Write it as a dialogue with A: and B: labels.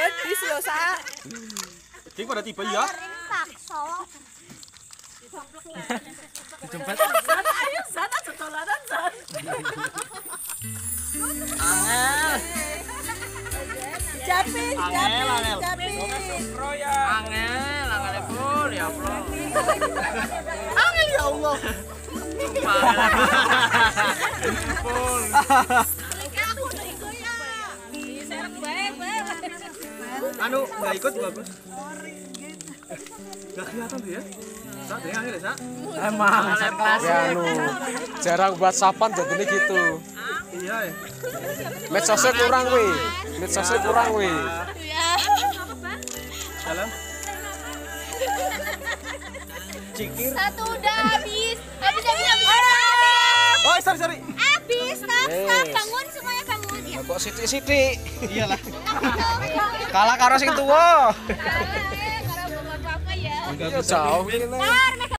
A: Pedis lho, Sak.
B: Iki pada tiba ya.
C: Pakso.
B: Dijempet.
A: Ayo Zat aja dolanan Zat.
B: Angel.
A: Japin,
B: Angel, angel.
A: Japin.
B: Angel full ya Allah.
A: Angel ya Allah.
B: Full. Anu nggak ikut bagus. Gak kelihatan tuh ya. Sak, dia angel ya, Sak?
D: Emang ya anu jarang buat sapan jadinya gitu.
B: Iya ya.
D: Medsosnya kurang weh. Medsosnya kurang weh.
B: Salam. Cikir.
C: Satu udah habis. Habis.
B: Oh, sorry.
C: Habis, stop. Bangun semuanya bangun. Ya.
D: Kok sithik-sithik.
B: Iyalah.
D: Kalah karo sing tuwa.
C: Karena bawa apa ya.
D: Ya jauh ini.
C: Tar,